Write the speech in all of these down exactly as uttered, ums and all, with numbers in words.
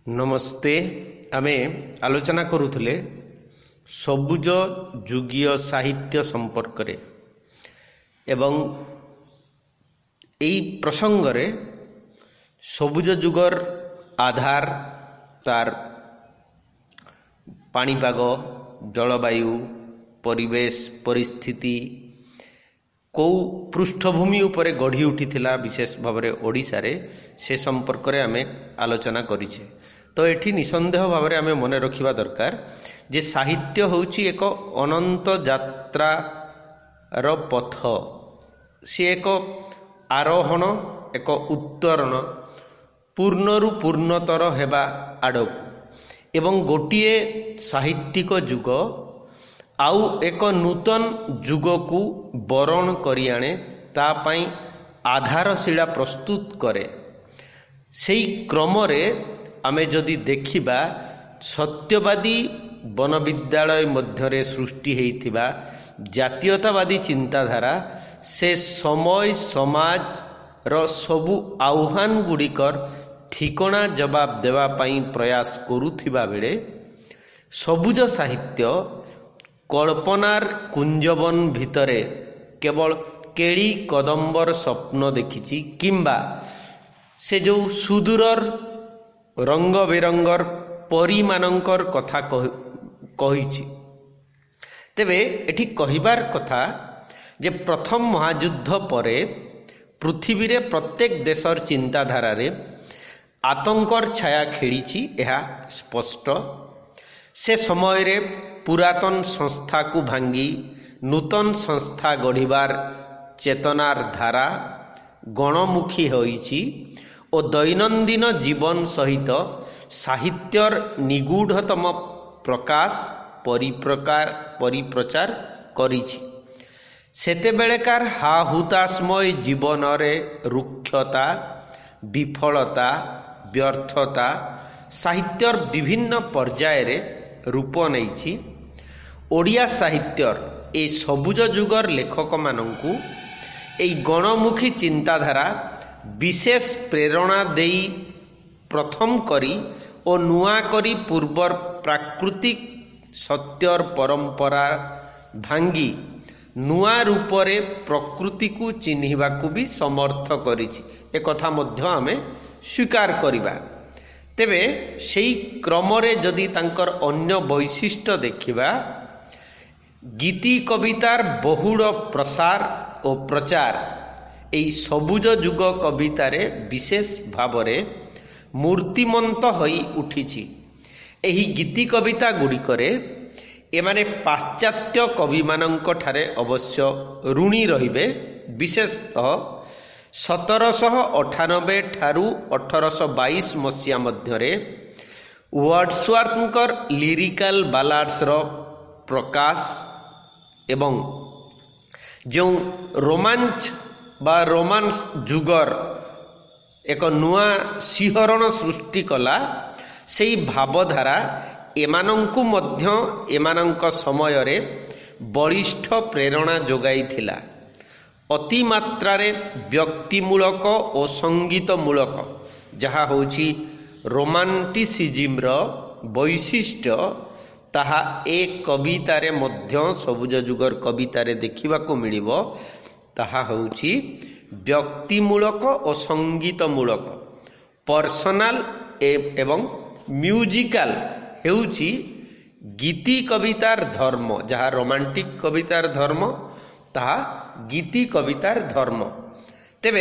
नमस्ते। आमे आलोचना करुले सबुज जुगीय साहित्य संपर्क रे एवं एई प्रसंग रे सबुज जुगर आधार तार पाणीपाग जलवायु परिवेश परिस्थिति कौ पृष्ठभूमि उपरे गढ़ी उठीथिला विशेष भाव में ओडिशा रे से संपर्क रे आमे आलोचना करिछे। तो एठी निसंदेह भाव में आमे मने रखिबा दरकार जे साहित्य होउची एक अनंत यात्रा रो पथ। से एक आरोहण एक उत्तरण पूर्णरु पूर्णतर हेबा आड़क एवं गोटिए साहित्यिक जुग आउ एक नूतन जुग को बरण करि आणे ता पई आधारशिला प्रस्तुत करे। सेई क्रम रे आमे जदि देखिबा सत्यवादी वन विद्यालय मध्यरे सृष्टि हेइथिबा जातीयतावादी चिंताधारा से समय समाज रो सबु आह्वान गुड़िकर ठिकणा जवाब देवा पई प्रयास करुथिबा बेले सबुज साहित्य कल्पनार कुंजवन भितरे केवल केड़ी कदम्बर स्वप्न देखिछि किंबा से जो सुदूरर रंग बेरंगर परिमानंकर कथा कहिछि। तेबे एठी कहिबार कथा जे प्रथम महायुद्ध परे पृथ्वी रे प्रत्येक देशर चिंताधारा रे आतंकर छाया खेलिछि एहा स्पष्ट। से समय रे पुरातन संस्था को भांगी नूतन संस्था गढ़िबार चेतनार धारा गणमुखी होइछि ओ दैनंदिन जीवन सहित साहित्यर निगूढ़तम प्रकाश परिप्रकार परिप्रचार करिछि। सेतेबेलेकार हाहुतास्मय जीवन रे रुक्षता विफलता व्यर्थता साहित्यर विभिन्न पर्याय रे रूप नैछि। ओडिया साहित्यर ए सबुज जुगर लेखक मानंकु ए गणमुखी चिंताधारा विशेष प्रेरणा देई प्रथम करी ओ नुआ करी पूर्वर प्राकृतिक सत्यर परंपरा भांगी नुआ रूपरे प्रकृति को चिन्हिबा को भी समर्थ करिछि। ए कथा मध्य आमे स्वीकार करिबा। तेबे सेई क्रमरे जदि तांकर अन्य वैशिष्ट्य देखिबा गीति कवितार बहुड़ प्रसार और प्रचार एई सबुज जुग कवितारे विशेष भावरे मूर्तिमंत होई उठिछि। एही गीति कविता गुड़िकरे एमाने पाश्चात्य कवि मानंक ठारे अवश्य ऋणी रहिबे। विशेषतः सतरशह अठानबे ठारू अठरश बाईस मसीहा मध्यरे वर्ड्सवर्थकर लिरिकल बालाड्स रो प्रकाश एवं जो रोमांच बा रोमांस जुगर एक नुआ सिहरण सृष्टि कला सेई भावधारा एमानंकु मध्य एमानंक समय रे बलिष्ठ प्रेरणा जोगाई थिला। अति मात्रा रे व्यक्तिमूलक और संगीतमूलक जहा होची रोमांटिसिज्म रो वैशिष्ट्य ताहा एक कवितारे मध्य सबुज जुगर कवितारे देखिबा को मिलिबो। ताहा होची व्यक्तिमूलक और संगीतमूलक पर्सनाल एवं म्यूजिकल हेउची गीति कवितार धर्म जहा रोमांटिक कवितार धर्म ताहा गीति कवितार धर्म। तेबे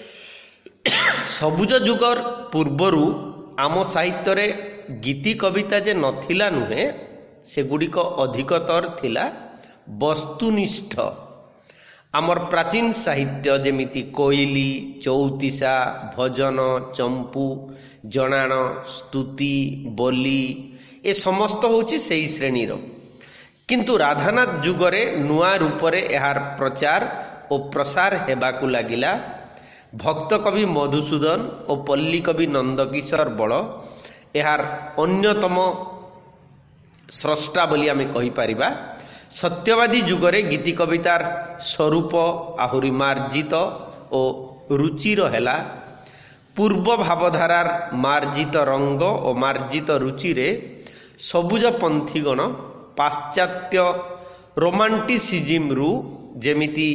सबुज जुगर पूर्वरु आम साहित्य रे गीति कविता जे नथिला नुहे सेगुड़िक अधिकतर थिला वस्तुनिष्ठ। आमर प्राचीन साहित्य जेमिति कोइली चौतीसा भजन चंपू जनाण स्तुति बोली ए समस्त होची सेई श्रेणीर। किंतु राधानाथ जुगरे नुआ रूपरे एहार प्रचार और प्रसार हेबाकु लागिला। भक्त कवि मधुसूदन और पल्ली कवि नंदकिशोर बड़ एहार अन्यतम स्रष्टा बोली आमे कहि पारिबा। सत्यवादी जुगरे गीति कवितार स्वरूप आहुरी मार्जित और रुचिर हेला। ପୂର୍ବ ଭାବଧାରାର ମାର୍ଜିତ ରଙ୍ଗ ଓ ମାର୍ଜିତ ରୁଚିରେ ସବୁଜ ପନ୍ଥୀଗଣ ପାଶ୍ଚାତ୍ୟ ରୋମାଣ୍ଟିସିଜିମ୍ରୁ ଯେମିତି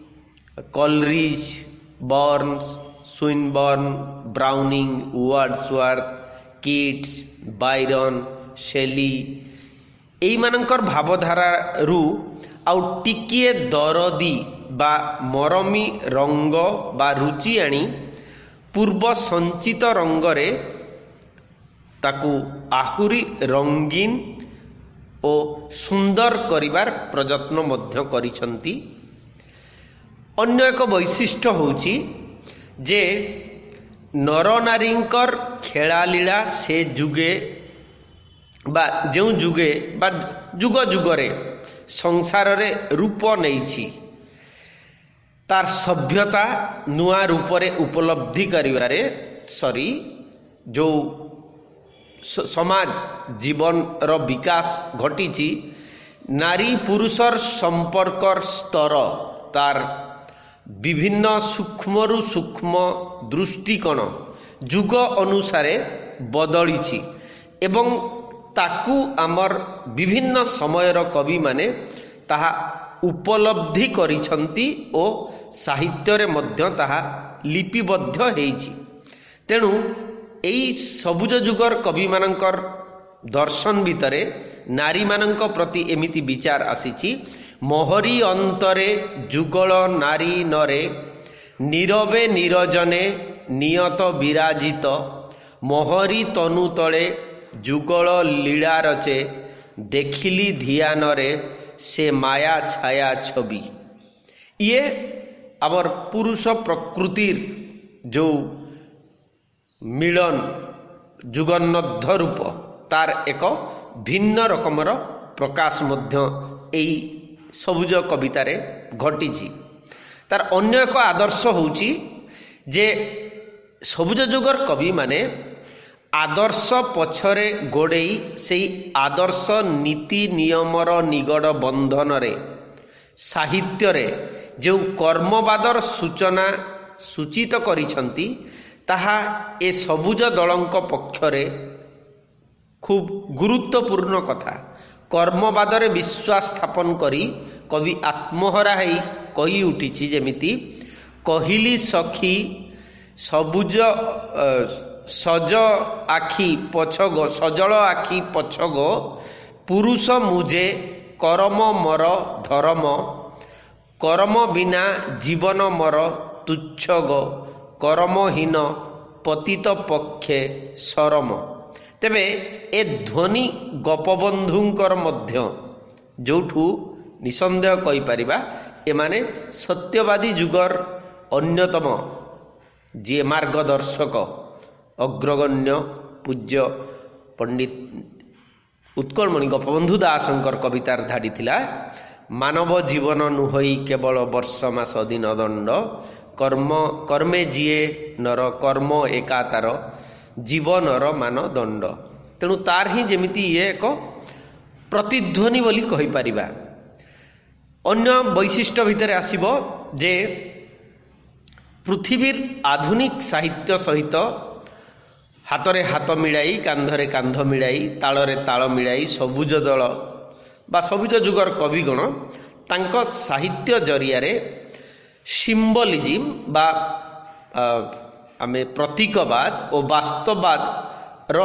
Coleridge, Burns, Swinburne, Browning, Wordsworth, Keats, Byron, Shelley ଏଇମାନଙ୍କର ଭାବଧାରାରୁ ଆଉ ଟିକିଏ ଦରଦୀ ବା ମରମୀ ରଙ୍ଗ ବା ରୁଚି ଆଣି ପୂର୍ବ ସଞ୍ଚିତ ରଙ୍ଗରେ ତାକୁ ଆହୁରି ରଙ୍ଗୀନ ଓ ସୁନ୍ଦର କରିବାର ପ୍ରଯତ୍ନ ମଧ୍ୟ କରିଛନ୍ତି। ଅନ୍ୟ ଏକ ବୈଶିଷ୍ଟ୍ୟ ହେଉଛି ଯେ ନରନାରୀଙ୍କର ଖେଳାଲୀଳା ସେ ଯୁଗେ ବା ଯେଉଁ ଯୁଗେ ବା ଯୁଗ ଯୁଗରେ ସଂସାରରେ ରୂପ ନେଇଛି, ତାର ସଭ୍ୟତା ନୂଆ ରୂପରେ ଉପଲବ୍ଧି କରିବାରେ ସରି ଯେଉଁ ସମାଜ ଜୀବନର ବିକାଶ ଘଟିଛି, ନାରୀ ପୁରୁଷର ସମ୍ପର୍କର ସ୍ତର ତାର ବିଭିନ୍ନ ସୂକ୍ଷ୍ମରୁ ସୂକ୍ଷ୍ମ ଦୃଷ୍ଟିକୋଣ ଯୁଗ ଅନୁସାରେ ବଦଳିଛି ଏବଂ ତାକୁ ଆମର ବିଭିନ୍ନ ସମୟର କବିମାନେ ତାହା ଉପଲବ୍ଧି କରିଛନ୍ତି ଓ ସାହିତ୍ୟରେ ମଧ୍ୟ ତାହା ଲିପିବଦ୍ଧ ହେଇଛି। ତେଣୁ ଏଇ ସବୁଜ ଯୁଗର କବିମାନଙ୍କର ଦର୍ଶନ ଭିତରେ ନାରୀମାନଙ୍କ ପ୍ରତି ଏମିତି ବିଚାର ଆସିଛି, ମୋହରି ଅନ୍ତରେ ଯୁଗଳ ନାରୀ ନରେ ନୀରବେ ନିରଜନେ ନିୟତ ବିରାଜିତ ମୋହରି ତନୁ ତଳେ ଯୁଗଳ ଲୀଳା ରଚେ ଦେଖିଲି ଧ୍ୟାନରେ ସେ ମାୟା ଛାୟା ଛବି। ଇଏ ଆମର ପୁରୁଷ ପ୍ରକୃତିର ଯେଉଁ ମିଳନ ଯୁଗନ୍ନଦ୍ଧ ରୂପ ତାର ଏକ ଭିନ୍ନ ରକମର ପ୍ରକାଶ ମଧ୍ୟ ଏଇ ସବୁଜ କବିତାରେ ଘଟିଛି। ତାର ଅନ୍ୟ ଏକ ଆଦର୍ଶ ହେଉଛି ଯେ ସବୁଜ ଯୁଗର କବିମାନେ ଆଦର୍ଶ ପଛରେ ଗୋଡ଼େଇ ସେଇ ଆଦର୍ଶ ନୀତି ନିୟମର ନିଗଡ଼ ବନ୍ଧନରେ ସାହିତ୍ୟରେ ଯେଉଁ କର୍ମବାଦର ସୂଚନା ସୂଚିତ କରିଛନ୍ତି, ତାହା ଏ ସବୁଜ ଦଳଙ୍କ ପକ୍ଷରେ ଖୁବ୍ ଗୁରୁତ୍ୱପୂର୍ଣ୍ଣ କଥା। କର୍ମବାଦରେ ବିଶ୍ୱାସ ସ୍ଥାପନ କରି କବି ଆତ୍ମହରା ହେଇ କହି ଉଠିଛି, ଯେମିତି କହିଲି ସଖୀ ସବୁଜ ସଜ ଆଖି ପଛଗ ସଜଳ ଆଖି ପଛଗ ପୁରୁଷ ମୁଜେ କରମ ମର ଧରମ କରମ ବିନା ଜୀବନ ମର ତୁଚ୍ଛଗ କରମହୀନ ପତିତ ପକ୍ଷେ ସରମ। ତେବେ ଏ ଧ୍ୱନି ଗୋପବନ୍ଧୁଙ୍କର ମଧ୍ୟ ଯେଉଁଠୁ ନିଃସନ୍ଦେହ କହିପାରିବା ଏମାନେ ସତ୍ୟବାଦୀ ଯୁଗର ଅନ୍ୟତମ ଯିଏ ମାର୍ଗଦର୍ଶକ ଅଗ୍ରଗଣ୍ୟ ପୂଜ୍ୟ ପଣ୍ଡିତ ଉତ୍କଳମଣି ଗୋପବନ୍ଧୁ ଦାସଙ୍କର କବିତାର ଧାଡ଼ି ଥିଲା, ମାନବ ଜୀବନ ନୁହଇ କେବଳ ବର୍ଷ ମାସ ଦିନ ଦଣ୍ଡ କର୍ମ କର୍ମେ ଯିଏ ନର କର୍ମ ଏକା ତାର ଜୀବନର ମାନଦଣ୍ଡ। ତେଣୁ ତାର ହିଁ ଯେମିତି ଇଏ ଏକ ପ୍ରତିଧ୍ୱନି ବୋଲି କହିପାରିବା। ଅନ୍ୟ ବୈଶିଷ୍ଟ୍ୟ ଭିତରେ ଆସିବ ଯେ ପୃଥିବୀର ଆଧୁନିକ ସାହିତ୍ୟ ସହିତ ହାତରେ ହାତ ମିଳାଇ କାନ୍ଧରେ କାନ୍ଧ ମିଳାଇ ତାଳରେ ତାଳ ମିଳାଇ ସବୁଜ ଦଳ ବା ସବୁଜ ଯୁଗର କବିଗଣ ତାଙ୍କ ସାହିତ୍ୟ ଜରିଆରେ ସିମ୍ବଲିଜିମ୍ ବା ଆମେ ପ୍ରତୀକବାଦ ଓ ବାସ୍ତବବାଦର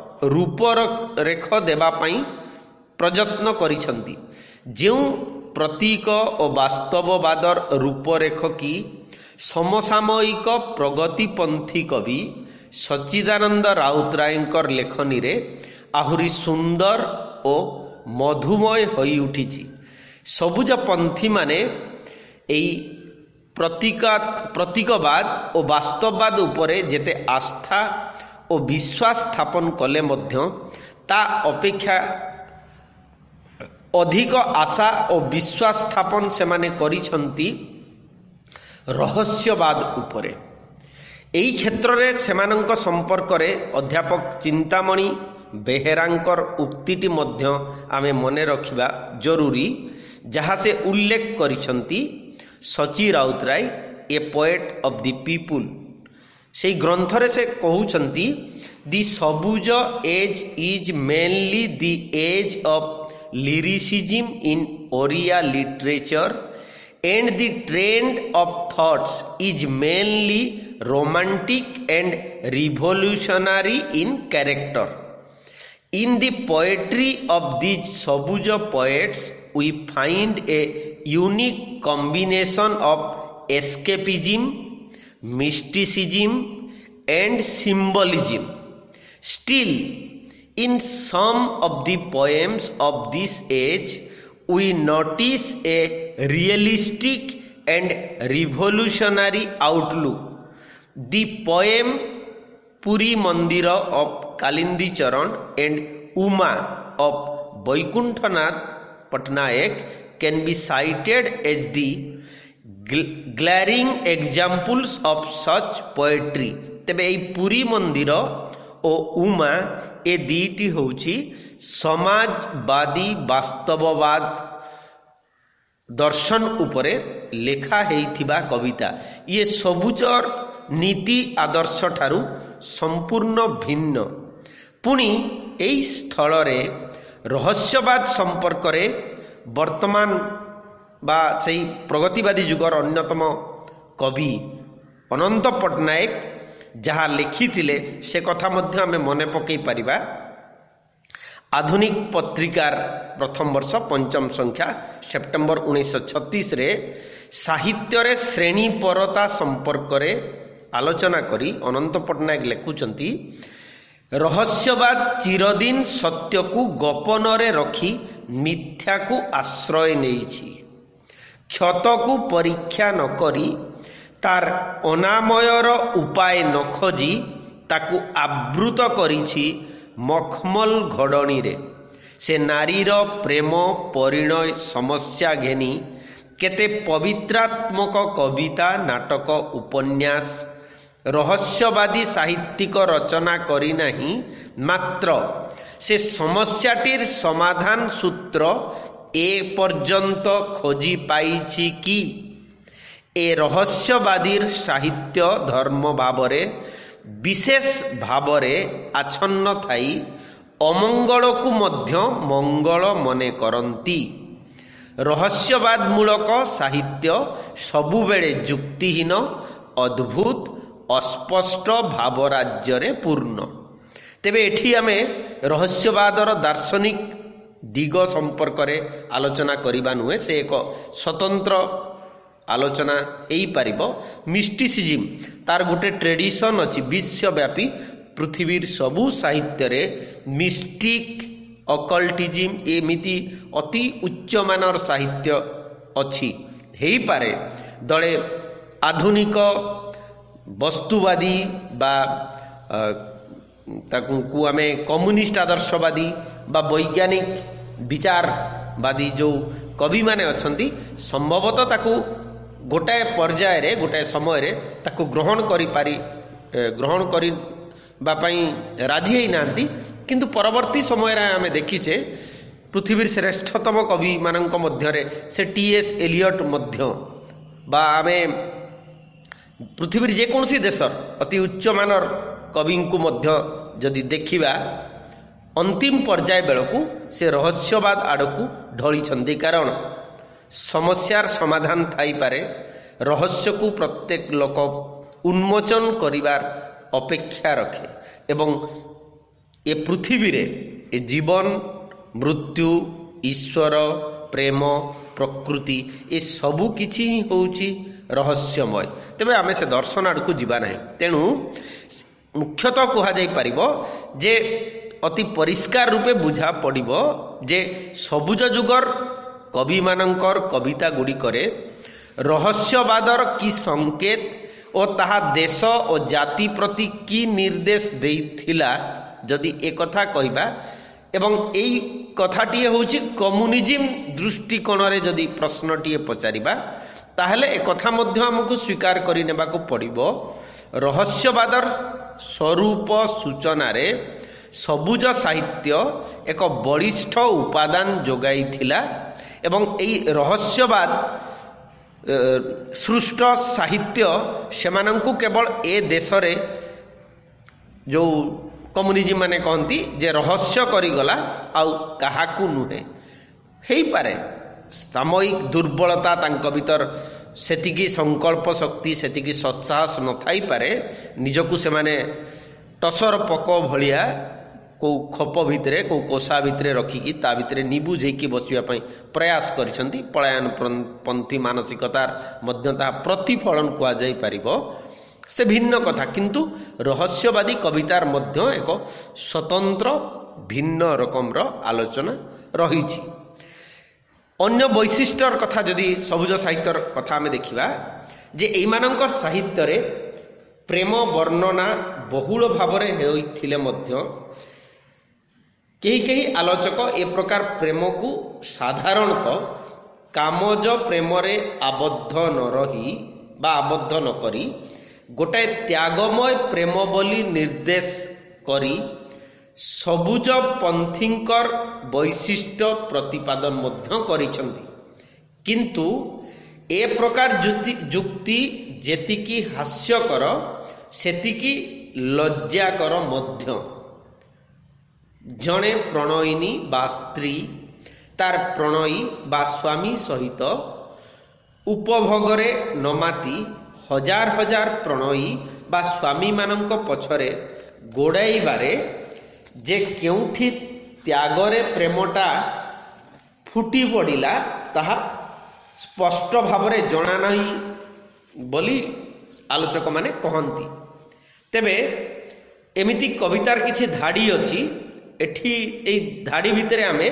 ରୂପରେଖ ଦେବା ପାଇଁ ପ୍ରଯତ୍ନ କରିଛନ୍ତି। ଯେଉଁ ପ୍ରତୀକ ଓ ବାସ୍ତବବାଦର ରୂପରେଖ କି ସମସାମୟିକ ପ୍ରଗତିପନ୍ଥୀ କବି ସଚ୍ଚିଦାନନ୍ଦ ରାଉତରାୟଙ୍କର ଲେଖନୀରେ ଆହୁରି ସୁନ୍ଦର ଓ ମଧୁମୟ ହୋଇ ଉଠିଛି। ସବୁଜ ପନ୍ଥୀମାନେ ଏଇ ପ୍ରତୀକା ପ୍ରତୀକବାଦ ଓ ବାସ୍ତବବାଦ ଉପରେ ଯେତେ ଆସ୍ଥା ଓ ବିଶ୍ୱାସ ସ୍ଥାପନ କଲେ ମଧ୍ୟ ତା ଅପେକ୍ଷା ଅଧିକ ଆଶା ଓ ବିଶ୍ୱାସ ସ୍ଥାପନ ସେମାନେ କରିଛନ୍ତି ରହସ୍ୟବାଦ ଉପରେ। ଏହି କ୍ଷେତ୍ରରେ ସେମାନଙ୍କ ସମ୍ପର୍କରେ ଅଧ୍ୟାପକ ଚିନ୍ତାମଣି ବେହେରାଙ୍କର ଉକ୍ତିଟି ମଧ୍ୟ ଆମେ ମନେ ରଖିବା ଜରୁରୀ, ଯାହା ସେ ଉଲ୍ଲେଖ କରିଛନ୍ତି, Sachi Routray a poet of the people, से ग्रंथरे से कहउछंती the Sabuj age is mainly the age of lyricism in Oriya literature and the trend of thoughts is mainly romantic and revolutionary in character. In the poetry of these Sabuja poets, we find a unique combination of escapism, mysticism, and symbolism. Still, in some of the poems of this age, we notice a realistic and revolutionary outlook. The poem Puri Mandira of Kalindi Charan and Uma of Vaikuntanath Patnaik can be cited as the glaring examples of such poetry. तेबे एई पुरी मंदिर ओ उमा ए दीटी होची समाजवादी वास्तववाद दर्शन उपरे लेखा हेइथिबा कविता। ये सबुजर नीति आदर्श ठारू संपूर्ण भिन्न। पुणी एई स्थल रे रहस्यवाद संपर्क रे वर्तमान बा सेई प्रगतिवादी युगर अन्यतम कवि अनंत पट्टनायक जहाँ लिखिथिले से कथा मध्य आमे मने पकई परिबा। आधुनिक पत्रिकार प्रथम वर्ष पंचम संख्या सेप्टेम्बर उन्नीस छत्तीस रे साहित्य रे श्रेणी परता संपर्क रे आलोचना करी अनंत पट्टनायक लिखुचंती रहस्यवाद चिरदिन सत्य को गोपन रे रखी मिथ्या को आश्रय नेइछि। क्षत को परीक्षा न करी तार अनामयर उपाय न खोजी ताकू आवृत करिछि मखमल घड़नी रे। से नारीर प्रेम परिणय समस्या घेनी केते पवित्रात्मक कविता नाटक उपन्यास रहस्यवादी साहित्यिक रचना करी नहीं, मात्र से समस्याटीर समाधान सूत्र ए पर्यंत खोजी पाइछि कि ए रहस्यवादीर साहित्य धर्म भावरे विशेष भावरे आच्छन्न थाई अमंगल को मध्य मंगल मने करंती। रहस्यवाद मूलक साहित्य सबुबेले जुक्तिहीन अद्भुत अस्पष्ट भाव राज्य रे पूर्ण। तेबे एठी आमे रहस्यवादर दार्शनिक दिग संपर्क रे आलोचना करिबा नुहे, से एक स्वतंत्र आलोचना एई पारिबो। मिस्टिसिज्म तार गोटे ट्रेडिशन अछि विश्वव्यापी पृथ्वीर सबु साहित्य रे मिस्टिक अकल्टिज्म एमिति अति उच्च मानर साहित्य अछि। हेई पारे दळे आधुनिक वस्तुवादी बा ताकू को आमे कम्युनिस्ट आदर्शवादी बा वैज्ञानिक विचारवादी जो कवि माने अछंती संभवतः ताकू गोटाए पर्याय रे गोटाए समय रे ताकू ग्रहण करि पारि ग्रहण करि बापाई राजी ही नांती, किंतु परवर्ती समय रे आमे देखिचे पृथ्वीर श्रेष्ठतम कवि मानक मध्य रे से टी एस एलियट मध्य बा आमे पृथ्वीर जे कोनसी देशर अति उच्च मानर कवि को मध्य जदि देखिबा अंतिम पर्याय बेलकू से रहस्यवाद आड़कू ढली छंदी। कारण समस्यार समाधान थाई पारे, रहस्य को प्रत्येक लोक उन्मोचन करिवार अपेक्षा रखे एवं ए पृथ्वी रे ए जीवन मृत्यु ईश्वर प्रेम प्रकृति ए सबु किछि ही होउची रहस्यमय। तेबे आमे से दर्शन आड़कू जीवा नहीं। तेणु मुख्यतः कहा जाई परिबो जे अति परिष्कार रूपे बुझा पड़िबो जे सबुज जुगर कवि मानकर कविता गुड़ी करे रहस्यवादर की संकेत और ताहा देश और जाति प्रति की निर्देश देइथिला जदि एक कथा कहबा एवं एई कथाटिए होउची कम्युनिज्म दृष्टिकोण रे जदि प्रश्नटिए पचारिबा ताहले एक कथा मध्य हमकु स्वीकार करि नेबाकु पड़िबो। रहस्यवादर स्वरूप सूचना रे सबुज साहित्य एक बलिष्ठ उपादान जोगाई थिला एवं एई रहस्यवाद सृष्ट साहित्य सेमानंकु केवल ए देश रे जो कम्युनिज्म माने कहती जे रहस्य करिगला आउ काहाकू नुहे हेई पारे सामयिक दुर्बलता तांक भीतर सेतिकी संकल्प शक्ति सेतिकी सत्साहस न थाई पारे निजकू से माने टसर पक भलिया को खप भितरे को कोसा भितरे रखिकी ता भितरे निबुझेकी बसिया पई प्रयास करिसंती पलायन पंथी मानसिकतार मध्यता प्रतिफलन कुआ जाई परिबो से भिन्न कथा किंतु रहस्यवादी कवितार मध्य एक स्वतंत्र भिन्न रकमर आलोचना रही। अन्य वैशिष्ट्यर कथा जदि सबुज साहित्यर कथा आमे देखिबा जे एमानंकर साहित्य रे प्रेम वर्णना बहुल भावरे होइथिले मध्य कई कई आलोचक ए प्रकार प्रेम को साधारणतः कामज प्रेम रे आबद्ध न रही बा आबद्ध न करी गोटाए त्यागमय प्रेम बोली निर्देश करी सबुज पंथींकर वैशिष्ट्य प्रतिपादन मध्य करिसंती किंतु ए प्रकार जुक्ति जेतिकी हास्यकर सेतिकी लज्जाकर मध्य जणे प्रणयिनी बा स्त्री तार प्रणयी बा स्वामी सहित उपभोगरे नमाती हजार हजार प्रणयी बा स्वामी मानक पछरे गोड़ाइबारे जे केउठी त्यागरे प्रेमटा फुटी पड़िला ताहा स्पष्ट भावरे जना नहीं बोली आलोचक माने कहंती। तेबे एमिति कवितार किछि धाड़ी अछि एठी ए धाड़ी भितरे आमे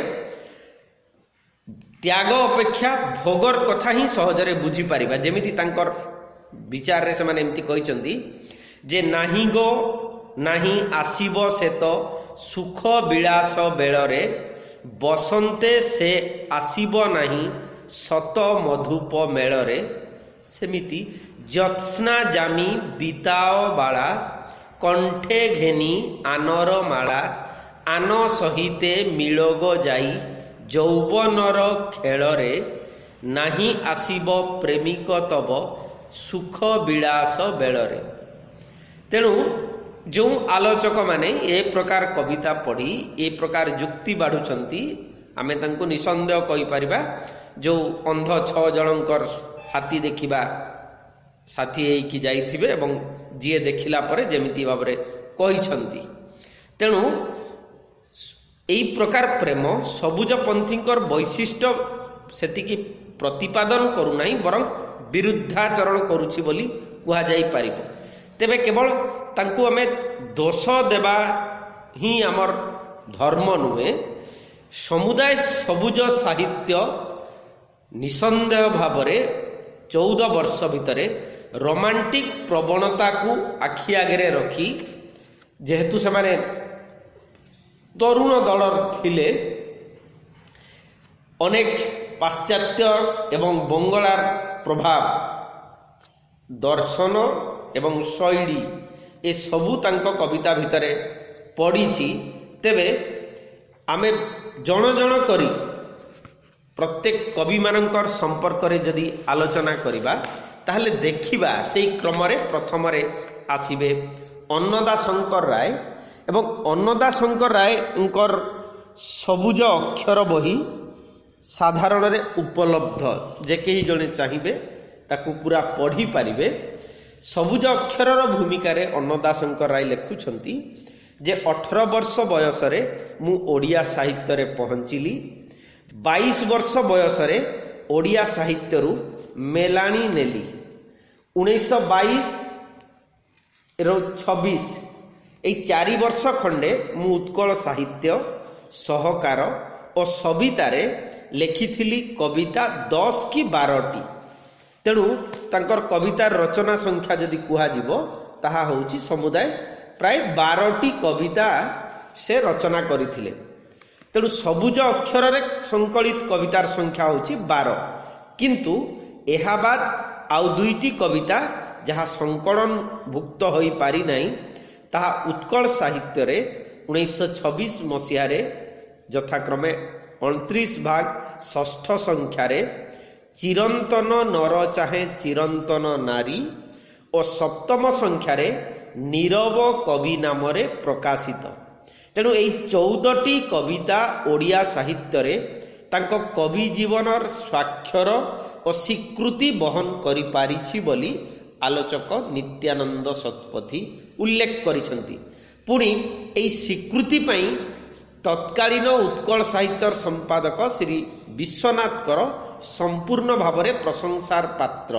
त्याग अपेक्षा भोगर कथा ही सहजरे बुझी पारिबा जेमिति तांकर विचार रे से माने एमिति कहिसंती जे नाही गो नाही आसीबो से तो सुख विलास बेଳରେ बसंते से आसीबो नाही सत मधुप मेଳରେ सेमिति ज्योत्स्ना जामी बिताओ बाला कंठे घेनी आनर माला आन सहिते मिलोग जाई यौवनर खेଳରେ नाही आसीबो प्रेमिक तब सुख विलास बेଳରେ। तेणु जो आलोचक माने ए प्रकार कविता पढ़ी ए प्रकार जुक्ति बाढ़ुंट आमे तांको निसंदेह कहि परिबा जो अंध छ जनकर हाथी देखिबा साथी होइकी जाइथिबे एवं जिए देखिला परे जेमिति भाबरे कहिसंती। तेणु एई प्रकार प्रेम सबुज पंथींकर वैशिष्ट्य सेतिकी प्रतिपादन करू नाही बरं विरुद्धाचरण करूछि बोली कुहा जाई पारिबो। तेबे केवल तांकु आमे दोष देबा ही आमर धर्म नुहे समुदाय सबुज साहित्य निसंदेह भावरे चौदह वर्ष भितरे रोमांटिक प्रवणता को आखि आगे रखी जेहेतु से माने तरुण दलर थिले अनेक पाश्चात्य एवं बंगलार प्रभाव दर्शन एवं शैली ए सबू तांको कविता भितरे पड़ीची। तेबे आमे जन जन करी प्रत्येक कवि मानकर संपर्क रे जदि आलोचना करिबा ताहले देखिबा सेई क्रम रे प्रथम रे आसीबे अन्नदा शंकर राय एवं अन्नदा शंकर राय उनकर सबुज अक्षर बही साधारण रे उपलब्ध जे केही जने चाहिबे ताकू पूरा पढ़ी पारिबे। सबुज अक्षर भूमिका रे अन्नदा शंकर राय लेखुछंती जे अठारह वर्ष बयस रे मु ओडिया साहित्य रे पहुंचिली बाईस वर्ष बयस रे ओडिया साहित्य रु मेलाणी नेली उन्नीस सौ बाईस रो छब्बीस ए चारि वर्ष खंडे मु उत्कल साहित्य सहकार और सवितारे लेखिथिली कविता दस कि बारटी। तेणु तांकर कवितार रचना संख्या जदि कुहा जीवो ताहा होउची समुदाय प्राय बारटी कविता से रचना करिथिले। तेणु सबुज अक्षर रे संकलित कवितार संख्या होउची बारह किंतु एहा बाद आउ दुईटी कविता जहाँ संकलन भुक्त होई पारि नाही ताहा उत्कल साहित्य रे उन्नीस सौ छब्बीस मसीह रे यथाक्रमे उनतीस भाग षष्ठ संख्या रे ଚିରନ୍ତନ ନର ଚାହେଁ ଚିରନ୍ତନ ନାରୀ ଓ ସପ୍ତମ ସଂଖ୍ୟାରେ ନୀରବ କବି ନାମରେ ପ୍ରକାଶିତ। ତେଣୁ ଏହି ଚଉଦଟି କବିତା ଓଡ଼ିଆ ସାହିତ୍ୟରେ ତାଙ୍କ କବି ଜୀବନର ସ୍ୱାକ୍ଷର ଓ ସ୍ୱୀକୃତି ବହନ କରିପାରିଛି ବୋଲି ଆଲୋଚକ ନିତ୍ୟାନନ୍ଦ ଶତପଥୀ ଉଲ୍ଲେଖ କରିଛନ୍ତି। ପୁଣି ଏହି ସ୍ୱୀକୃତି ପାଇଁ ତତ୍କାଳୀନ ଉତ୍କଳ ସାହିତ୍ୟର ସମ୍ପାଦକ ଶ୍ରୀ ବିଶ୍ୱନାଥଙ୍କର ସମ୍ପୂର୍ଣ୍ଣ ଭାବରେ ପ୍ରଶଂସାର ପାତ୍ର।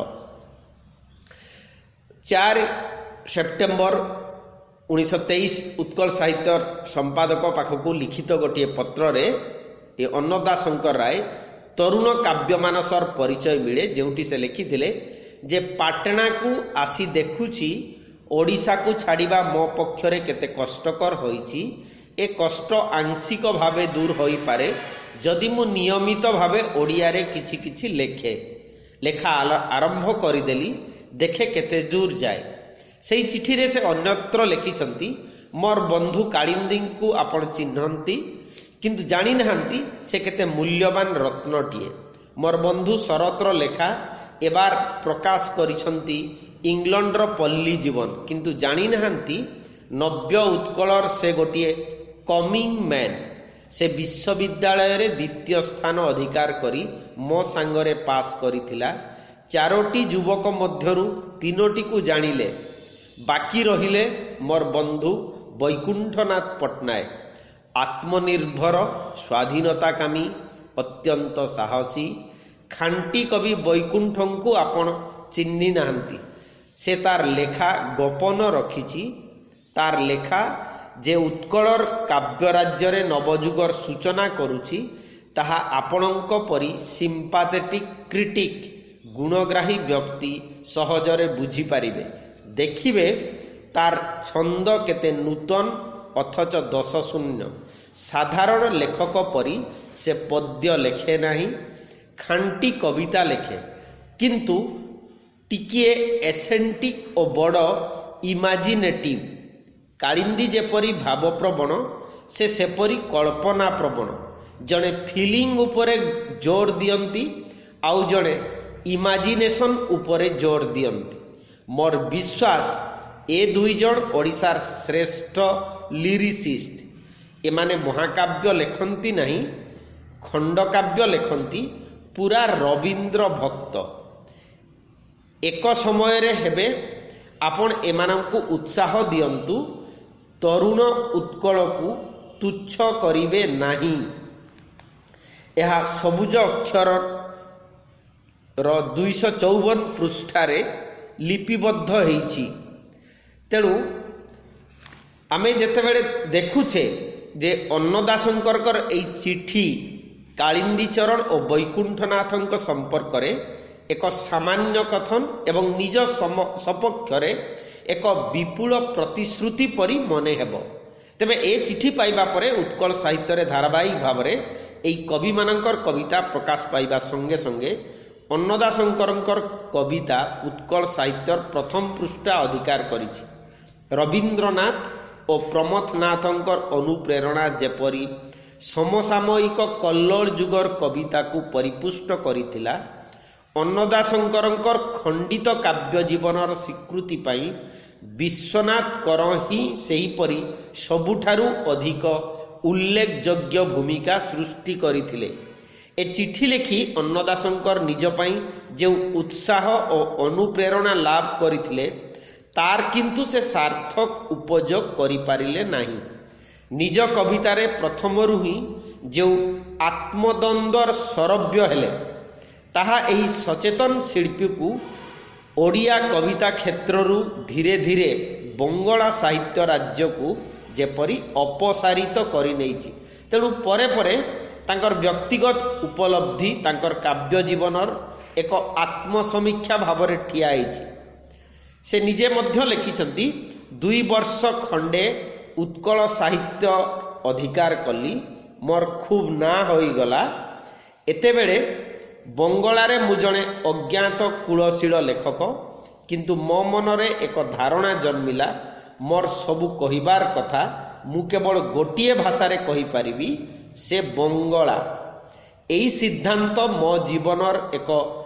ଚାରି ସେପ୍ଟେମ୍ବର ଉଣେଇଶହ ତେଇଶ ଉତ୍କଳ ସାହିତ୍ୟର ସମ୍ପାଦକ ପାଖକୁ ଲିଖିତ ଗୋଟିଏ ପତ୍ରରେ ଏ ଅନ୍ନଦା ଶଙ୍କର ରାୟ ତରୁଣ କାବ୍ୟମାନସର ପରିଚୟ ମିଳେ, ଯେଉଁଠି ସେ ଲେଖିଥିଲେ ଯେ ପାଟଣାକୁ ଆସି ଦେଖୁଛି ଓଡ଼ିଶାକୁ ଛାଡ଼ିବା ମୋ ପକ୍ଷରେ କେତେ କଷ୍ଟକର ହୋଇଛି। ଏ କଷ୍ଟ ଆଂଶିକ ଭାବେ ଦୂର ହୋଇପାରେ ଯଦି ମୁଁ ନିୟମିତ ଭାବେ ଓଡ଼ିଆରେ କିଛି କିଛି ଲେଖେ। ଲେଖା ଆରମ୍ଭ କରିଦେଲି, ଦେଖେ କେତେ ଦୂର ଯାଏ। ସେହି ଚିଠିରେ ସେ ଅନ୍ୟତ୍ର ଲେଖିଛନ୍ତି, ମୋର ବନ୍ଧୁ କାଳିନ୍ଦୀଙ୍କୁ ଆପଣ ଚିହ୍ନନ୍ତି କିନ୍ତୁ ଜାଣିନାହାନ୍ତି ସେ କେତେ ମୂଲ୍ୟବାନ ରତ୍ନଟିଏ। ମୋର ବନ୍ଧୁ ଶରତର ଲେଖା ଏବାର ପ୍ରକାଶ କରିଛନ୍ତି ଇଂଲଣ୍ଡର ପଲ୍ଲୀ ଜୀବନ, କିନ୍ତୁ ଜାଣିନାହାନ୍ତି ନବ୍ୟ ଉତ୍କଳର ସେ ଗୋଟିଏ କମିଂ ମ୍ୟାନ୍। ସେ ବିଶ୍ୱବିଦ୍ୟାଳୟରେ ଦ୍ୱିତୀୟ ସ୍ଥାନ ଅଧିକାର କରି ମୋ ସାଙ୍ଗରେ ପାସ୍ କରିଥିଲା। ଚାରୋଟି ଯୁବକ ମଧ୍ୟରୁ ତିନୋଟିକୁ ଜାଣିଲେ, ବାକି ରହିଲେ ମୋର ବନ୍ଧୁ ବୈକୁଣ୍ଠନାଥ ପଟ୍ଟନାୟକ। ଆତ୍ମନିର୍ଭର, ସ୍ୱାଧୀନତାକାମୀ, ଅତ୍ୟନ୍ତ ସାହସୀ। ଖାଣ୍ଟି କବି ବୈକୁଣ୍ଠଙ୍କୁ ଆପଣ ଚିହ୍ନି ନାହାନ୍ତି। ସେ ତାର ଲେଖା ଗୋପନ ରଖିଛି। ତାର ଲେଖା ଯେ ଉତ୍କଳର କାବ୍ୟରାଜ୍ୟରେ ନବଯୁଗର ସୂଚନା କରୁଛି, ତାହା ଆପଣଙ୍କ ପରି ସିମ୍ପାଥେଟିକ୍ କ୍ରିଟିକ୍ ଗୁଣଗ୍ରାହୀ ବ୍ୟକ୍ତି ସହଜରେ ବୁଝିପାରିବେ। ଦେଖିବେ ତାର ଛନ୍ଦ କେତେ ନୂତନ ଅଥଚ ଦୋଷ ଶୂନ୍ୟ। ସାଧାରଣ ଲେଖକ ପରି ସେ ପଦ୍ୟ ଲେଖେ ନାହିଁ, ଖାଣ୍ଟି କବିତା ଲେଖେ, କିନ୍ତୁ ଟିକିଏ ଏସେଣ୍ଟିକ୍ ଓ ବଡ଼ ଇମାଜିନେଟିଭ୍। କାଳିନ୍ଦୀ ଯେପରି ଭାବପ୍ରବଣ, ସେ ସେପରି କଳ୍ପନାପ୍ରବଣ। ଜଣେ ଫିଲିଂ ଉପରେ ଜୋର ଦିଅନ୍ତି, ଆଉ ଜଣେ ଇମାଜିନେସନ୍ ଉପରେ ଜୋର ଦିଅନ୍ତି। ମୋର ବିଶ୍ୱାସ ଏ ଦୁଇ ଜଣ ଓଡ଼ିଶାର ଶ୍ରେଷ୍ଠ ଲିରିସିଷ୍ଟ। ଏମାନେ ମହାକାବ୍ୟ ଲେଖନ୍ତି ନାହିଁ, ଖଣ୍ଡକାବ୍ୟ ଲେଖନ୍ତି। ପୁରା ରବୀନ୍ଦ୍ର ଭକ୍ତ। ଏକ ସମୟରେ ହେବେ ଆପଣ ଏମାନଙ୍କୁ ଉତ୍ସାହ ଦିଅନ୍ତୁ, ତରୁଣ ଉତ୍କଳକୁ ତୁଚ୍ଛ କରିବେ ନାହିଁ। ଏହା ସବୁଜ ଅକ୍ଷରର ଦୁଇଶହ ଚଉବନ ପୃଷ୍ଠାରେ ଲିପିବଦ୍ଧ ହେଇଛି। ତେଣୁ ଆମେ ଯେତେବେଳେ ଦେଖୁଛେ ଯେ ଅନ୍ନଦା ଶଙ୍କରଙ୍କର ଏହି ଚିଠି କାଳିନ୍ଦୀଚରଣ ଓ ବୈକୁଣ୍ଠନାଥଙ୍କ ସମ୍ପର୍କରେ ଏକ ସାମାନ୍ୟ କଥନ ଏବଂ ନିଜ ସପକ୍ଷରେ ଏକ ବିପୁଳ ପ୍ରତିଶ୍ରୁତି ପରି ମନେ ହେବ। ତେବେ ଏ ଚିଠି ପାଇବା ପରେ ଉତ୍କଳ ସାହିତ୍ୟରେ ଧାରାବାହିକ ଭାବରେ ଏହି କବିମାନଙ୍କର କବିତା ପ୍ରକାଶ ପାଇବା ସଙ୍ଗେ ସଙ୍ଗେ ଅନ୍ନଦା ଶଙ୍କରଙ୍କର କବିତା ଉତ୍କଳ ସାହିତ୍ୟର ପ୍ରଥମ ପୃଷ୍ଠା ଅଧିକାର କରିଛି। ରବୀନ୍ଦ୍ରନାଥ ଓ ପ୍ରମଥନାଥଙ୍କର ଅନୁପ୍ରେରଣା ଯେପରି ସମସାମୟିକ କଲ୍ଲୋଳ ଯୁଗର କବିତାକୁ ପରିପୁଷ୍ଟ କରିଥିଲା, ଅନ୍ନଦା ଶଙ୍କରଙ୍କର ଖଣ୍ଡିତ କାବ୍ୟ ଜୀବନର ସ୍ୱୀକୃତି ପାଇଁ ବିଶ୍ୱନାଥଙ୍କର ହିଁ ସେହିପରି ସବୁଠାରୁ ଅଧିକ ଉଲ୍ଲେଖଯୋଗ୍ୟ ଭୂମିକା ସୃଷ୍ଟି କରିଥିଲେ। ଏ ଚିଠି ଲେଖି ଅନ୍ନଦା ଶଙ୍କର ନିଜ ପାଇଁ ଯେଉଁ ଉତ୍ସାହ ଓ ଅନୁପ୍ରେରଣା ଲାଭ କରିଥିଲେ, ତାର କିନ୍ତୁ ସେ ସାର୍ଥକ ଉପଯୋଗ କରିପାରିଲେ ନାହିଁ। ନିଜ କବିତାରେ ପ୍ରଥମରୁ ହିଁ ଯେଉଁ ଆତ୍ମଦ୍ୱନ୍ଦ୍ୱର ଶରବ୍ୟ ହେଲେ, ତାହା ଏହି ସଚେତନ ଶିଳ୍ପୀକୁ ଓଡ଼ିଆ କବିତା କ୍ଷେତ୍ରରୁ ଧୀରେ ଧୀରେ ବଙ୍ଗଳା ସାହିତ୍ୟ ରାଜ୍ୟକୁ ଯେପରି ଅପସାରିତ କରିନେଇଛି। ତେଣୁ ପରେ ପରେ ତାଙ୍କର ବ୍ୟକ୍ତିଗତ ଉପଲବ୍ଧି ତାଙ୍କର କାବ୍ୟ ଜୀବନର ଏକ ଆତ୍ମସମୀକ୍ଷା ଭାବରେ ଠିଆ ହେଇଛି। ସେ ନିଜେ ମଧ୍ୟ ଲେଖିଛନ୍ତି, ଦୁଇ ବର୍ଷ ଖଣ୍ଡେ ଉତ୍କଳ ସାହିତ୍ୟ ଅଧିକାର କଲି, ମୋର ଖୁବ୍ ନାଁ ହୋଇଗଲା। ଏତେବେଳେ ବଙ୍ଗଳାରେ ମୁଁ ଜଣେ ଅଜ୍ଞାତ କୁଳଶୀଳ ଲେଖକ, କିନ୍ତୁ ମୋ ମନରେ ଏକ ଧାରଣା ଜନ୍ମିଲା, ମୋର ସବୁ କହିବାର କଥା ମୁଁ କେବଳ ଗୋଟିଏ ଭାଷାରେ କହିପାରିବି, ସେ ବଙ୍ଗଳା। ଏହି ସିଦ୍ଧାନ୍ତ ମୋ ଜୀବନର ଏକ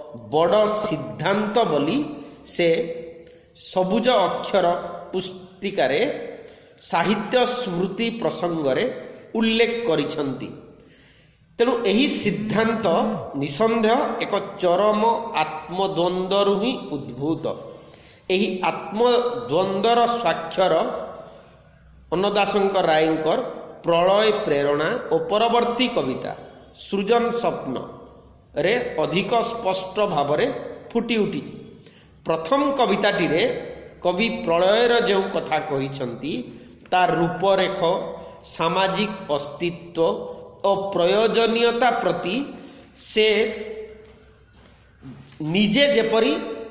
बड़ सिद्धांत बोली से सबुज अक्षर पुस्तिकारे साहित्य स्मृति प्रसंगरे उल्लेख करिछंती। तेणु यही सिद्धांत निसंदेह एक चरम आत्मद्वंद्वर ही उद्भूत। यही आत्मद्वंद्वर स्वाक्षर अन्नदाशंकर रायंकर प्रलय प्रेरणा और परवर्ती कविता सृजन स्वप्न रे अधिक स्पष्ट भाव में फुटी उठी। प्रथम कविताटी रे कवि प्रलयर जो कथा कहिछंती तार रूपरेख सामाजिक अस्तित्व और प्रयोजनीयता प्रति से निजे जेपरी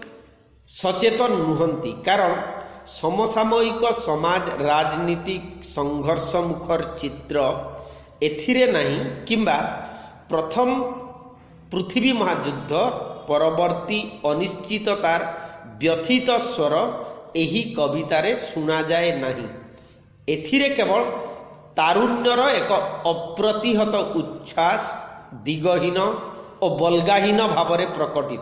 सचेतन नुहंती, कारण समसामयिक समाज राजनीतिक संघर्ष मुखर चित्र एथिरे नहीं किंबा प्रथम पृथ्वी महायुद्ध परवर्ती अनिश्चिततार व्यथित स्वर एही कवितारे सुना जाए नहीं। एथिरे केवल तारुण्यर एक अप्रतिहत उच्छ्वास दिगहीन और बलगाहीन भाव में प्रकटित।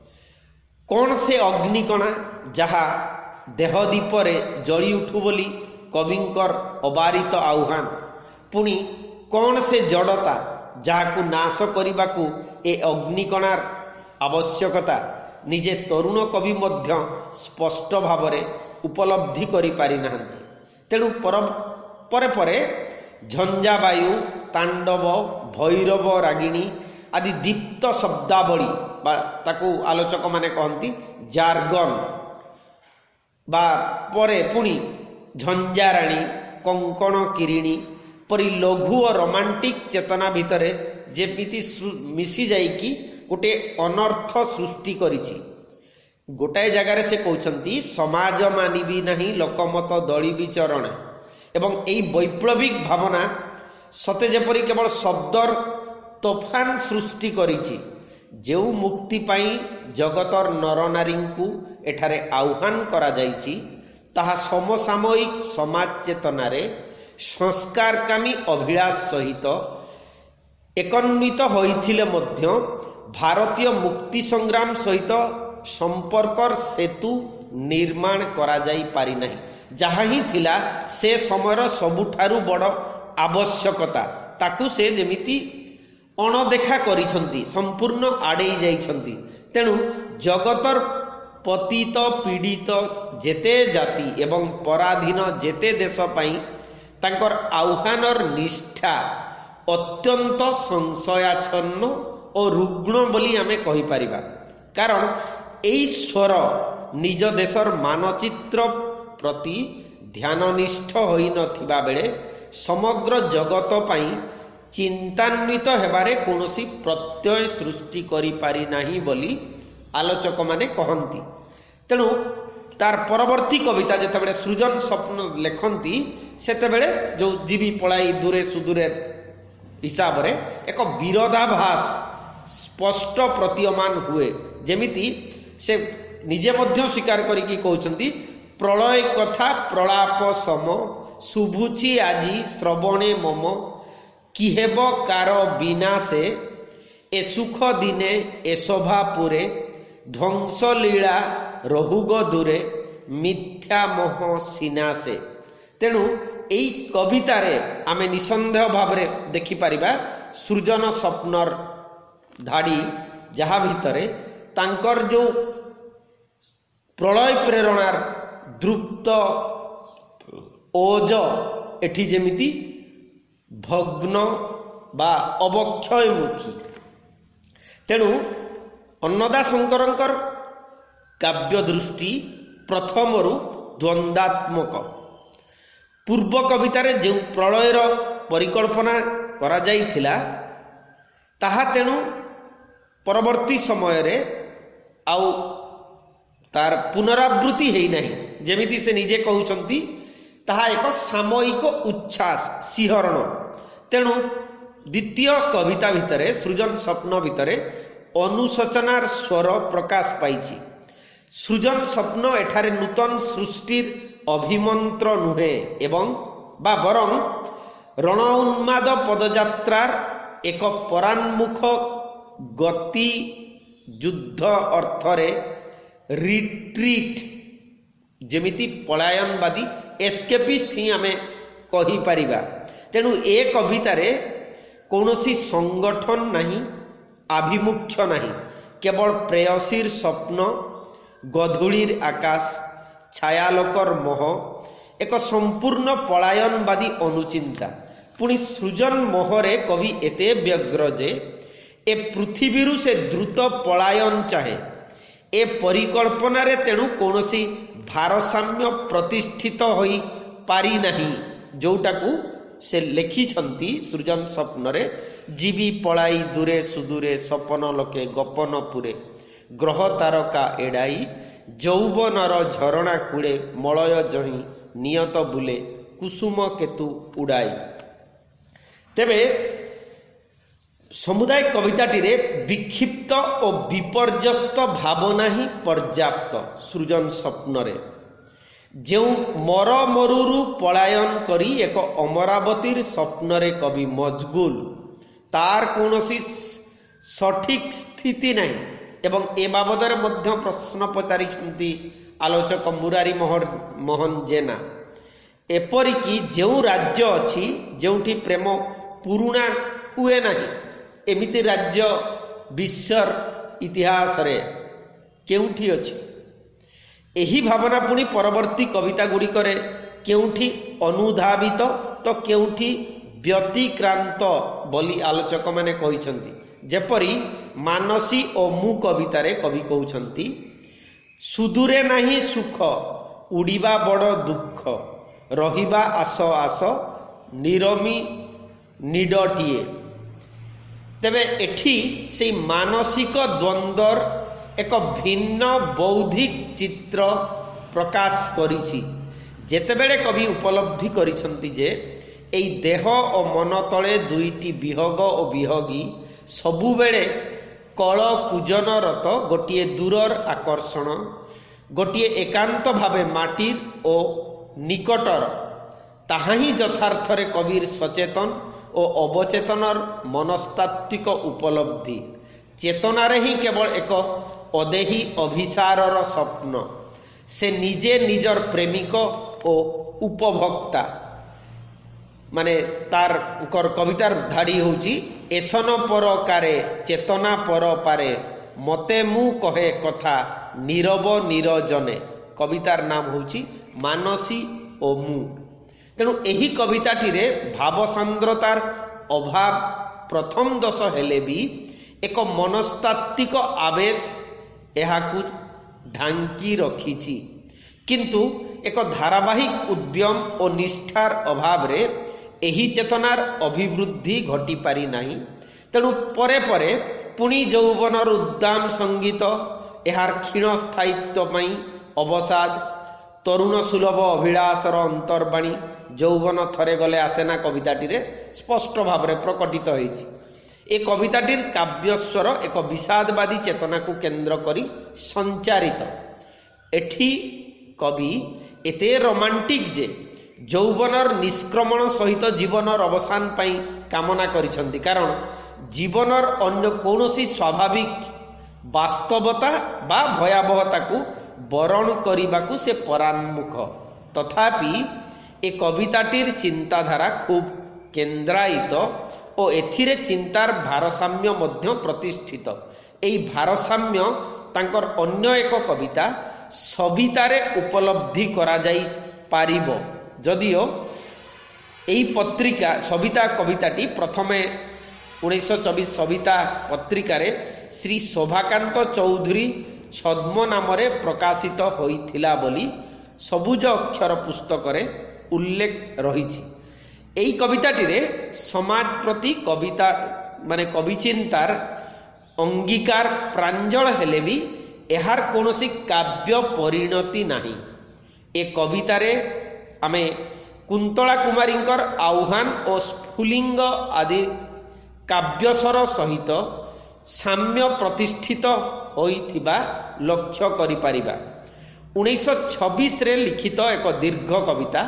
कौन से अग्निकणा जहा देहदीपरे जली उठू बोली कविंकर अबारित आह्वान, पुणी कौन से जड़ता जहाकू नाश करने ए अग्निकणार आवश्यकता निजे तरुण कवि मध्य स्पष्ट भाव में उपलब्धि करि पारि नाहंती। तेणु पर परे परे झंझावायु तांडव भैरव रागिणी आदि दीप्त शब्दावली बा ताकू आलोचक माने कहती जार्गन बा परे पुणी झंझाराणी कंकण किरिणी परी लघु और रोमांटिक चेतना भितर जेमिति मिसी जाइकी गोटे अनर्थ सृष्टि करिछि। गोटाए जगार से कहते समाज मानिबी नहीं लोकमत दली विचरण एवं यही वैप्लविक भावना सते जेपरी केवल शब्दर तोफान सृष्टि करिछि। जो मुक्ति पाई जगतर नरनारी को एठारे आह्वान करा जाइछि ताहा समसामयिक समाज चेतनारे संस्कारकामी अभिलाष सहित एकन्वित होइथिले मध्य भारतीय मुक्ति संग्राम सहित संपर्कर सेतु निर्माण करा जाई पारि नहीं। जहाँ ही थिला से समयर सबुठारु बड़ आवश्यकता ताकू से जेमिति अणदेखा करिछंती संपूर्ण आड़ेई जाइछंती। तेणु जगतर पतित पीड़ित जेते जाति एवं पराधीन जेते देश पाई तांकर आह्वानर निष्ठा अत्यंत संशयाच्छन्न और रुग्ण बोली आमे कहि परिबा। कारण एई स्वर निज देशर मानचित्र प्रति ध्याननिष्ठ होई नथिबा बेले समग्र जगत पाई चिंतान्वित हेबारे कोनोसी प्रत्यय सृष्टि करि पारि नाही बोली आलोचक माने कहंती। तेणु तार परवर्ती कविता जेतेबेले सृजन स्वप्न लेखंती सेतेबेले जो जीवी पलाई दूरे सुदूरे हिसाब रे एक विरोधाभास स्पष्ट प्रतीयमान हुए। जेमिति से निजे मध्य स्वीकार करिकी कहउछंती प्रलय कथा प्रलाप सम शुभुची आजी श्रवणे मम किहेब कार विनाशे ए सुख दिने ए शोभापुरे ध्वंस लीला रहुग दूरे मिथ्या मोह सिनासे। तेणु एई कवितारे आमे निसंदेह भाव में देखि पारिबा सृजन स्वप्नर धाड़ी जहा भितरे तांकर जो प्रलय प्रेरणार द्रुप्त ओज एठी जेमिति भग्न बा अवक्षयमुखी। तेणु अन्नदाशंकरंकर काव्य दृष्टि प्रथमरु द्वंद्वात्मक। पूर्व कवितारे जो प्रलयर परिकल्पना करा जाइथिला ताहा तेणु परवर्ती समय रे आउ तार पुनरावृत्ति हेई नहीं। जेमिति से निजे कहउछंती ताहा एक सामयिक उच्छ्वास सिहरण। तेणु द्वितीय कविता भितरे सृजन स्वप्न भितरे अनुशोचनार स्वर प्रकाश पाइछि। सृजन स्वप्न एठारे नूतन सृष्टिर अभिमंत्र नुहे एवं बा बरं रण उन्माद पदयात्रार एक परान्मुख गति युद्ध अर्थरे रिट्रीट जेमिति पलायनवादी एस्केपिस्ट ही आमे कहि परिबा। तेणु ए कवितारे कौनसी संगठन नहीं, आभिमुख्य नहीं, केवल प्रेयसीर स्वप्न, गधूलीर आकाश, छायालोकर मोह, एक संपूर्ण पलायनवादी अनुचिंता। पुणी सृजन मोहरे कवि एते व्यग्र जे ए पृथ्वीरु से द्रुत पलायन चाहे। ए परिकल्पना रे तेणु कौनसी भारसाम्य प्रतिष्ठित होई पारी नहीं, जोटाकू से लिखिछंती सृजन स्वप्न रे। जीवी पलाई दूरे सुदूरे, सपन लोके गपन पुरे, ग्रह तारका एड़ाई, यौवनर झरणा कूड़े, मलय जही नियत बुले, कुसुम केतु उड़ाई। तेबे समुदाय कविताटी रे विक्षिप्त और विपर्यस्त भावना ही पर्याप्त। सृजन स्वप्न रे जो मर मरुरु पलायन करी एक अमरावतीर स्वप्न रे कवि मजगुल, तार कौनसी सठिक स्थिति नहीं। एवं ए बाबदरे मध्य प्रश्न पचारिछंती आलोचक मुरारी मोहन मोहन जेना। एपरिकी जो राज्य अच्छी जोठी प्रेम पुरुणा हुए नहीं, एमिति राज्य विश्वर इतिहास रे केउठी अछि? एही भावना पुणी परवर्ती कविता गुड़िकरे केउठी अनुधावित तो केउठी व्यतिक्रांत बोली आलोचक माने कहिसंती। जेपरी मानसी और मु कवितारे कवि कहउछंती, सुदूरे नाही सुख, उड़ीबा बड़ दुख, रहिबा आस आस, निरमी निडटिए। तेबे एठी से मानसिक द्वंद्वर एक भिन्न बौद्धिक चित्र प्रकाश करिछि। जेतेबेले कवि उपलब्धि करिछंती जे एई देह और मन तले दुईटी विहग और विहगी सबुबेले कल कूजनरत गोटिए दूरर आकर्षण, गोटिए एकांत भावे माटीर ओ निकटर, ताहा ही यथार्थरे कविर सचेतन और अवचेतनर मनस्तात्विक उपलब्धि। चेतनारे ही केवल एक अदेही अभिसारर स्वप्न। से निजे निजर प्रेमिक और उपभोक्ता। माने तार कवितार धाड़ी होची, एसन पर कारे चेतना पर पारे, मते मु कहे कथा नीरव निरजने। कवितार नाम होची मानसी ओ मु। तेणु एही कविताटी रे भाव सांद्रतार अभाव प्रथम दश हेले भी एक मनस्तात्विक आवेश एहाकु ढांकी रखिछि। किंतु एक धारावाहिक उद्यम और निष्ठार अभाव रे एही चेतनार अभिवृद्धि घटी पारि नाही। तेणु परे परे पुणी यौवनर उद्दाम संगीत, एहार क्षीण स्थायित्व पई अवसाद, तरुण सुलभ अभिलाषर अंतर्वाणी, यौवन थरे गले आसेना कविताटी रे स्पष्ट भाव रे प्रकटित होइछि। ए कविताटीर काव्यस्वर एक विषादवादी चेतना को केंद्र करी संचारित। एठी कवि एते रोमांटिक जे यौवनर निष्क्रमण सहित जीवनर अवसान पाई कामना करिसंती। कारण जीवनर अन्य कौनसी स्वाभाविक वास्तवता बा भयावहता को बरण करिबाकू से परान्मुख। तथापि ए कविताटीर चिंताधारा खूब केन्द्रायित और एथिरे चिंतार भारसाम्य मध्य प्रतिष्ठित। एई भारसाम्य तांकर अन्य एक कविता सवितारे उपलब्धि करा जाई पारिबो। जदिओ एई पत्रिका सविता कविताटी प्रथमे उन्नीस सौ चौबीस सविता पत्रिकारे श्री शोभाकांत चौधरी छद्म नामरे प्रकाशित होइथिला बोली सबुज अक्षर पुस्तकरे उल्लेख रहिछि। एई कविताटी रे समाज प्रति कविता माने कवि चिंतार अंगीकार प्रांजल हेले भी एहार कौनसी काव्य परिणति नाही। ए कवितारे आमे कुंतला कुमारींकर आह्वान और स्फुलिंग आदि काव्यस्वर सहित साम्य प्रतिष्ठित होइथिबा लक्ष्य करि परिबा। उन्नीस सौ छब्बीस रे लिखित एक दीर्घ कविता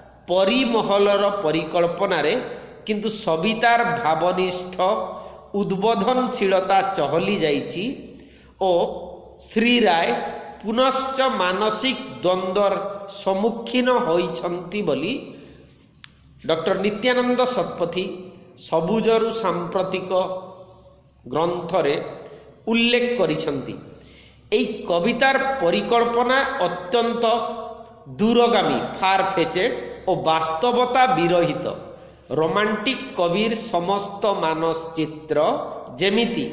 परिमहलर परिकल्पना रे किंतु सवितार भावनिष्ठ उद्बोधनशीलता चहली जाइछि ଓ ଶ୍ରୀ ରାୟ ପୁନଶ୍ଚ ମାନସିକ ଦ୍ୱନ୍ଦ୍ୱର ସମ୍ମୁଖୀନ ହୋଇଛନ୍ତି ବୋଲି ଡକ୍ଟର ନିତ୍ୟାନନ୍ଦ ଶତପଥୀ ସବୁଜରୁ ସାମ୍ପ୍ରତିକ ଗ୍ରନ୍ଥରେ ଉଲ୍ଲେଖ କରିଛନ୍ତି। এই কবিতার পরিকল্পনা অত্যন্ত দূরগামী, ফারফেচেড ও বাস্তবতা বিরহিত। রোমান্টিক কবির সমস্ত মানসচিত্র যেমিতি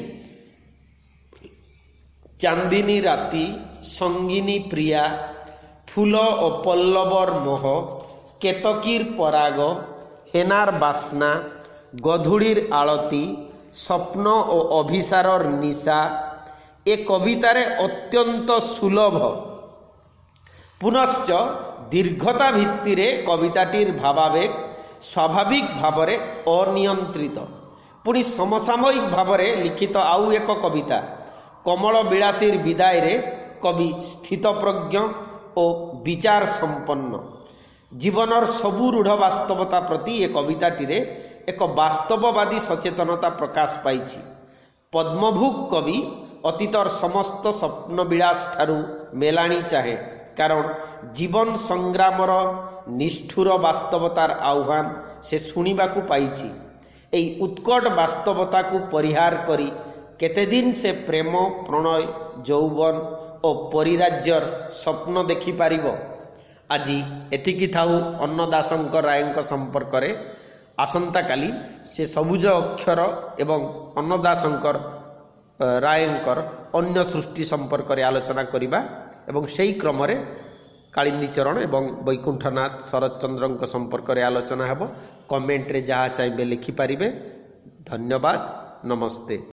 চান্দিনী রাতি, সঙ্গিনী প্রিয়া, ফুল ও পল্লবর মোহ, কেতকীর পরাগ, হেনার বাসনা, গধূলির আଳତି, স্বপ্ন ও অভিসারর নিশা এ কবিতারে অত্যন্ত সুলভ। পুনশ্চ দীর্ঘতা ভিত্তিরে কবিতাটির ভাবাবেগ স্বাভাবিক ভাବରେ অনিয়ন্ত্রিত। পুଣି সমসাময়িক ভাବରେ লিখিত আউ এক কবিতা কমল বিলাসীর বিদায়রে কবি স্থিতপ্রজ্ঞ ও বিচার সম্পন্ন। জীবনর সবু রূঢ় বাস্তবতা প্রতি এ কবিতাটিরে এক বাস্তববাদী সচেতনতা প্রকাশ পাইছি। পদ্মভূক কবি অতীতর সমস্ত স্বপ্নবিলাস ঠারু মেলাণী চাহে, কারণ জীবন সংগ্রামর নিষ্ঠুর বাস্তবতার আহ্বান সে শুণিবাকু পাইছি। এই উৎকট বাস্তবতাকু পরিহার করি কেতেদিন সে প্রেম, প্রণয়, যৌবন ও পরিরাজ্যর স্বপ্ন দেখিপারিব। আজি এতিকি থাউ ଅନ୍ନଦାଶଙ୍କ ରାୟଙ୍କ ସମ୍ପର୍କରେ। ଆସନ୍ତାକାଲି ସେ ସବୁଜ ଅକ୍ଷର ଏବଂ ଅନ୍ନଦାଶଙ୍କର ରାୟଙ୍କର ଅନ୍ୟ ସୃଷ୍ଟି ସମ୍ପର୍କରେ ଆଲୋଚନା କରିବା ଏବଂ ସେହି କ୍ରମରେ କାଳିନ୍ଦୀ ଚରଣ ଏବଂ ବୈକୁଣ୍ଠନାଥ ଶରତଚନ୍ଦ୍ରଙ୍କ ସମ୍ପର୍କରେ ଆଲୋଚନା ହେବ। କମେଣ୍ଟରେ ଯାହା ଚାହିଁବେ ଲେଖିପାରିବେ। ଧନ୍ୟବାଦ, ନମସ୍ତେ।